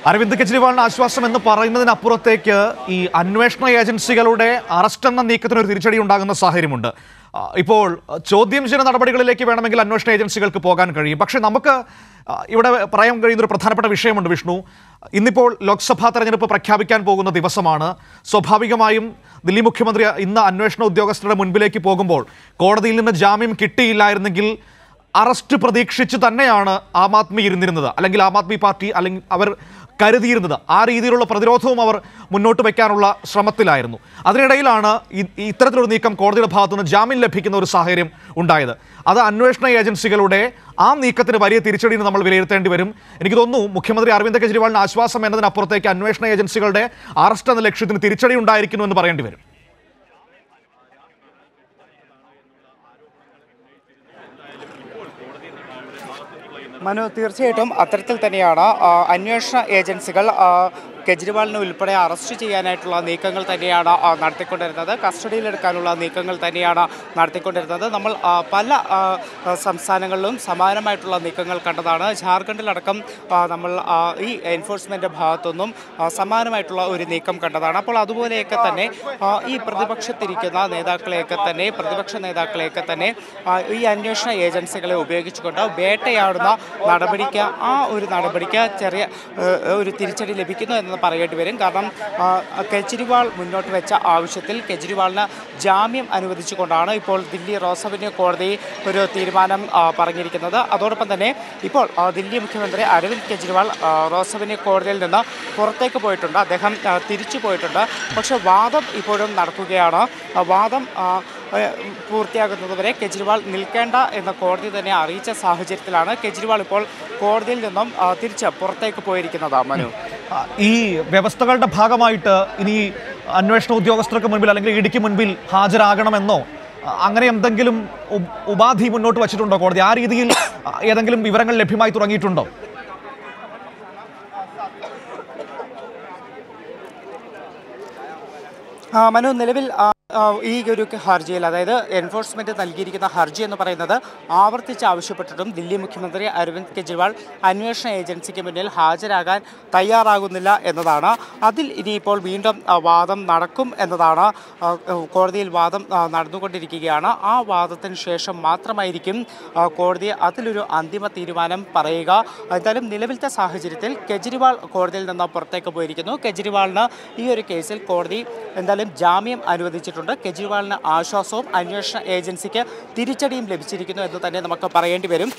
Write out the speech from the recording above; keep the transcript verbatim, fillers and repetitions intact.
അരവിന്ദ് കെജ്രിവാളിന് ആശ്വാസം എന്ന് പറയുന്നതിനപ്പുറത്തേക്ക് ഈ അന്വേഷണ ഏജൻസികളുടെ അറസ്റ്റ് എന്ന നീക്കത്തിന് ഒരു തിരിച്ചടി ഉണ്ടാകുന്ന സാഹചര്യമുണ്ട്. ഇപ്പോൾ ചോദ്യം ചെയ്യുന്ന നടപടികളിലേക്ക് വേണമെങ്കിൽ അന്വേഷണ ഏജൻസികൾക്ക് പോകാൻ കഴിയും. പക്ഷേ നമുക്ക് ഇവിടെ പറയാൻ കഴിയുന്ന ഒരു പ്രധാനപ്പെട്ട വിഷയമുണ്ട് വിഷ്ണു. ഇന്നിപ്പോൾ ലോക്സഭാ തെരഞ്ഞെടുപ്പ് പ്രഖ്യാപിക്കാൻ പോകുന്ന ദിവസമാണ്. സ്വാഭാവികമായും ദില്ലി മുഖ്യമന്ത്രി ഇന്ന് അന്വേഷണ ഉദ്യോഗസ്ഥരുടെ മുൻപിലേക്ക് പോകുമ്പോൾ കോടതിയിൽ നിന്ന് ജാമ്യം കിട്ടിയില്ലായിരുന്നെങ്കിൽ അറസ്റ്റ് പ്രതീക്ഷിച്ച് തന്നെയാണ് ആം ആദ്മി ഇരുന്നിരുന്നത്, അല്ലെങ്കിൽ ആം ആദ്മി പാർട്ടി അല്ലെങ്കിൽ അവർ കരുതിയിരുന്നത്. ആ രീതിയിലുള്ള പ്രതിരോധവും അവർ മുന്നോട്ട് വയ്ക്കാനുള്ള ശ്രമത്തിലായിരുന്നു. അതിനിടയിലാണ് ഇത്തരത്തിലൊരു നീക്കം കോടതിയുടെ ഭാഗത്തുനിന്ന് ജാമ്യം ലഭിക്കുന്ന ഒരു സാഹചര്യം ഉണ്ടായത്. അത് അന്വേഷണ ഏജൻസികളുടെ ആ നീക്കത്തിന് വലിയ തിരിച്ചടിയെന്ന് നമ്മൾ വിലയിരുത്തേണ്ടി വരും. എനിക്ക് തോന്നുന്നു മുഖ്യമന്ത്രി അരവിന്ദ് കെജ്രിവാളിന് ആശ്വാസം എന്നതിനപ്പുറത്തേക്ക് അന്വേഷണ ഏജൻസികളുടെ അറസ്റ്റ് എന്ന ലക്ഷ്യത്തിന് തിരിച്ചടി ഉണ്ടായിരിക്കുന്നു എന്ന് പറയേണ്ടി വരും. മനു, തീർച്ചയായിട്ടും അത്തരത്തിൽ തന്നെയാണ് അന്വേഷണ ഏജൻസികൾ കെജ്രിവാളിനെ ഉൾപ്പെടെ അറസ്റ്റ് ചെയ്യാനായിട്ടുള്ള നീക്കങ്ങൾ തന്നെയാണ് നടത്തിക്കൊണ്ടിരുന്നത്. കസ്റ്റഡിയിലെടുക്കാനുള്ള നീക്കങ്ങൾ തന്നെയാണ് നടത്തിക്കൊണ്ടിരുന്നത്. നമ്മൾ പല സംസ്ഥാനങ്ങളിലും സമാനമായിട്ടുള്ള നീക്കങ്ങൾ കണ്ടതാണ്. ജാർഖണ്ഡിലടക്കം നമ്മൾ ഈ എൻഫോഴ്സ്മെൻ്റ് ഭാഗത്തുനിന്നും സമാനമായിട്ടുള്ള ഒരു നീക്കം കണ്ടതാണ്. അപ്പോൾ അതുപോലെയൊക്കെ തന്നെ ഈ പ്രതിപക്ഷത്തിരിക്കുന്ന നേതാക്കളെയൊക്കെ തന്നെ പ്രതിപക്ഷ നേതാക്കളെയൊക്കെ തന്നെ ഈ അന്വേഷണ ഏജൻസികളെ ഉപയോഗിച്ചുകൊണ്ട് വേട്ടയാടുന്ന നടപടിക്ക് ആ ഒരു നടപടിക്ക് ചെറിയ ഒരു തിരിച്ചടി ലഭിക്കുന്നു എന്ന് പറയേണ്ടി വരും. കാരണം കെജ്രിവാൾ മുന്നോട്ട് വെച്ച ആവശ്യത്തിൽ കെജ്രിവാളിന് ജാമ്യം അനുവദിച്ചുകൊണ്ടാണ് ഇപ്പോൾ ദില്ലി റോസ് അവന്യൂ കോടതി ഒരു തീരുമാനം പറഞ്ഞിരിക്കുന്നത്. അതോടൊപ്പം തന്നെ ഇപ്പോൾ ദില്ലി മുഖ്യമന്ത്രി അരവിന്ദ് കെജ്രിവാൾ റോസ് അവന്യൂ കോടതിയിൽ നിന്ന് പുറത്തേക്ക് പോയിട്ടുണ്ട്. അദ്ദേഹം തിരിച്ചു പോയിട്ടുണ്ട്. പക്ഷേ വാദം ഇപ്പോഴും നടക്കുകയാണ്. വാദം പൂർത്തിയാകുന്നതുവരെ കെജ്രിവാൾ നിൽക്കേണ്ട എന്ന കോടതി തന്നെ അറിയിച്ച സാഹചര്യത്തിലാണ് കെജ്രിവാൾ ഇപ്പോൾ കോടതിയിൽ നിന്നും തിരിച്ച് പുറത്തേക്ക് പോയിരിക്കുന്നത്. മനു, ഈ വ്യവസ്ഥകളുടെ ഭാഗമായിട്ട് ഇനി അന്വേഷണ ഉദ്യോഗസ്ഥർക്ക് മുൻപിൽ അല്ലെങ്കിൽ ഇഡിക്ക് മുൻപിൽ ഹാജരാകണമെന്നോ അങ്ങനെ എന്തെങ്കിലും ഉപാധി മുന്നോട്ട് വച്ചിട്ടുണ്ടോ കോടതി? ആ രീതിയിൽ ഏതെങ്കിലും വിവരങ്ങൾ ലഭ്യമായി തുടങ്ങിയിട്ടുണ്ടോ? മനു, നിലവിൽ ഈ ഒരു ഹർജിയിൽ, അതായത് എൻഫോഴ്സ്മെൻറ്റ് നൽകിയിരിക്കുന്ന ഹർജി എന്ന് പറയുന്നത് ആവർത്തിച്ച് ആവശ്യപ്പെട്ടിട്ടും ദില്ലി മുഖ്യമന്ത്രി അരവിന്ദ് കെജ്രിവാൾ അന്വേഷണ ഏജൻസിക്ക് മുന്നിൽ ഹാജരാകാൻ തയ്യാറാകുന്നില്ല എന്നതാണ്. അതിൽ ഇനിയിപ്പോൾ വീണ്ടും വാദം നടക്കും എന്നതാണ്. കോടതിയിൽ വാദം നടന്നുകൊണ്ടിരിക്കുകയാണ്. ആ വാദത്തിന് ശേഷം മാത്രമായിരിക്കും കോടതി അതിലൊരു അന്തിമ തീരുമാനം പറയുക. എന്തായാലും നിലവിലത്തെ സാഹചര്യത്തിൽ കെജ്രിവാൾ കോടതിയിൽ നിന്ന് പുറത്തേക്ക് പോയിരിക്കുന്നു. കെജ്രിവാളിന് ഈ ഒരു കേസിൽ കോടതി എന്തായാലും ജാമ്യം അനുവദിച്ചിട്ടുണ്ട്. കെജ്രിവാളിന് ആശ്വാസവും അന്വേഷണ ഏജൻസിക്ക് തിരിച്ചടിയും ലഭിച്ചിരിക്കുന്നു എന്ന് തന്നെ നമുക്ക് പറയേണ്ടി വരും.